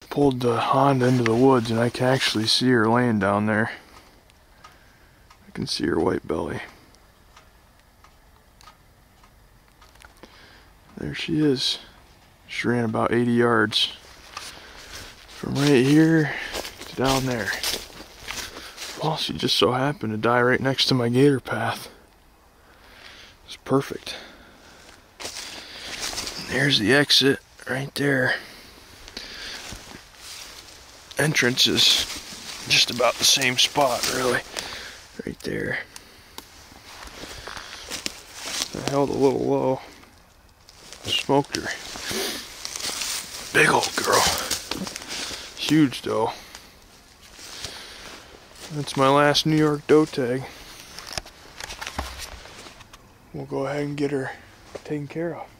pulled the Honda into the woods and I can actually see her laying down there. I can see her white belly. There she is. She ran about 80 yards from right here to down there. Well, she just so happened to die right next to my gator path. It's perfect. And there's the exit right there. Entrance is just about the same spot, really. Right there. I held a little low. Smoked her. Big old girl. Huge doe. That's my last New York doe tag. We'll go ahead and get her taken care of.